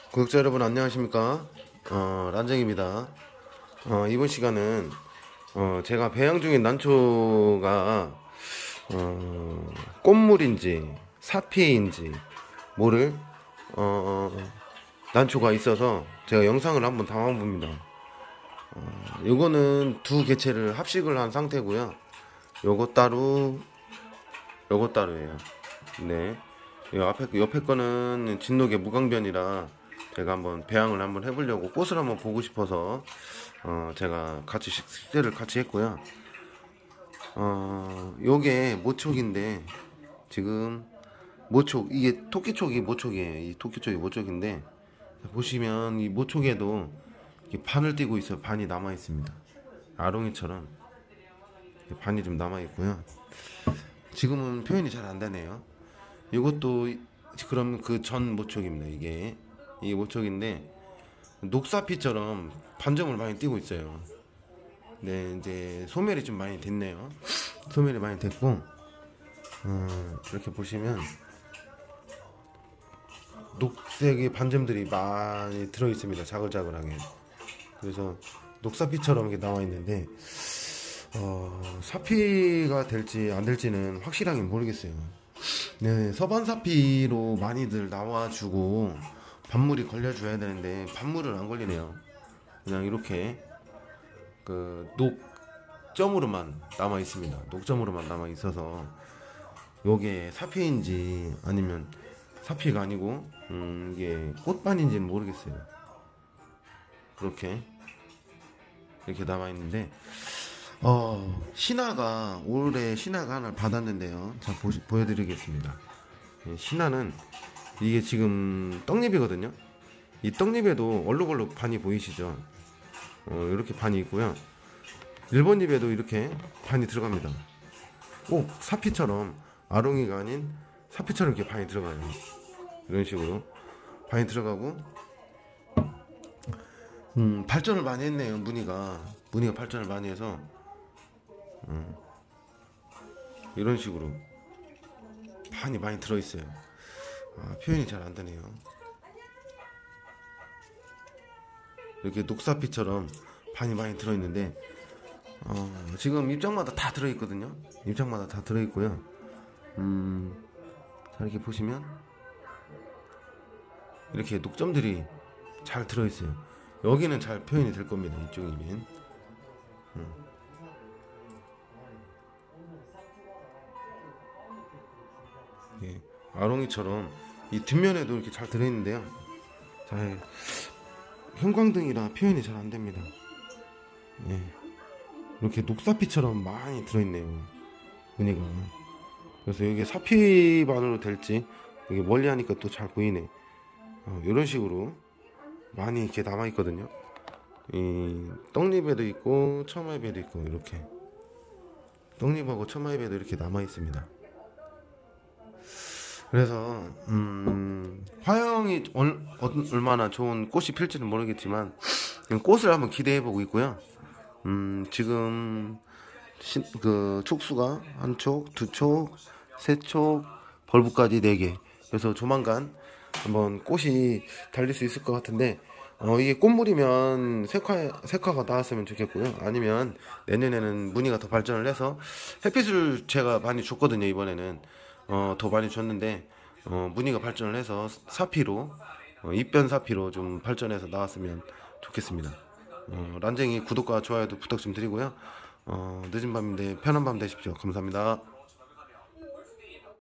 구독자 여러분 안녕하십니까. 란정입니다. 이번 시간은 제가 배양 중인 난초가 꽃물인지 사피인지 모를 난초가 있어서 제가 영상을 한번 담아봅니다. 요거는 두 개체를 합식을 한 상태고요. 요거 따로 요거 따로예요. 네, 요 옆에 거는 진돗개 무강변이라 제가 한번 배양을 한번 해보려고 꽃을 한번 보고 싶어서 제가 같이 식재를 같이 했고요. 요게 모촉인데 지금 모촉, 이게 토끼촉이 모촉이에요. 이 토끼촉이 모촉인데 보시면 이 모촉에도 반을 띄고 있어요. 반이 남아 있습니다. 아롱이처럼 반이 좀 남아 있고요. 지금은 표현이 잘 안 되네요. 이것도 그럼 그 전 모촉입니다. 이게 모촉인데 녹사피처럼 반점을 많이 띄고 있어요. 네, 이제 소멸이 좀 많이 됐네요. 소멸이 많이 됐고 이렇게 보시면 녹색의 반점들이 많이 들어 있습니다. 자글자글하게. 그래서 녹사피처럼 이렇게 나와 있는데 사피가 될지 안 될지는 확실하게 모르겠어요. 네, 서반사피로 많이들 나와주고 반물이 걸려줘야 되는데 반물은 안 걸리네요. 그냥 이렇게 그 녹점으로만 남아 있습니다. 녹점으로만 남아 있어서 요게 사피인지 아니면 사피가 아니고 이게 꽃반인지는 모르겠어요. 그렇게 이렇게 남아 있는데 신화가 올해 신화가 하나 받았는데요. 자, 보여드리겠습니다. 신화는 이게 지금 떡잎이거든요. 이 떡잎에도 얼룩얼룩 반이 보이시죠? 이렇게 반이 있고요. 일본 잎에도 이렇게 반이 들어갑니다. 꼭 사피처럼 아롱이가 아닌 사피처럼 이렇게 반이 들어가요. 이런 식으로 반이 들어가고 발전을 많이 했네요. 무늬가 발전을 많이 해서 이런 식으로 반이 많이 들어있어요. 표현이 잘 안되네요. 이렇게 녹사피처럼 반이 많이 들어있는데 지금 입장마다 다 들어있거든요. 입장마다 다 들어있고요. 자, 이렇게 보시면 이렇게 녹점들이 잘 들어있어요. 여기는 잘 표현이 될 겁니다. 이쪽이면 예, 아롱이처럼 이 뒷면에도 이렇게 잘 들어있는데요. 잘 형광등이라 표현이 잘 안됩니다. 예, 이렇게 녹사피처럼 많이 들어있네요. 무늬가. 그래서 이게 사피반으로 될지 이게 멀리 하니까 또 잘 보이네. 이런 식으로 많이 이렇게 남아있거든요. 이 떡잎에도 있고 처마잎에도 있고 이렇게 떡잎하고 처마잎에도 이렇게 남아있습니다. 그래서 화형이 얼마나 좋은 꽃이 필지는 모르겠지만 꽃을 한번 기대해보고 있고요. 지금 그 촉수가 한 촉, 두 촉, 세 촉, 벌브까지 4개. 그래서 조만간 한번 꽃이 달릴 수 있을 것 같은데 이게 꽃물이면 색화가 나왔으면 좋겠고요. 아니면 내년에는 무늬가 더 발전을 해서 햇빛을 제가 많이 줬거든요. 이번에는 더 많이 줬는데 무늬가 발전을 해서 사피로 입변 사피로 좀 발전해서 나왔으면 좋겠습니다. 란쟁이 구독과 좋아요도 부탁 좀 드리고요. 늦은 밤인데 편한 밤 되십시오. 감사합니다.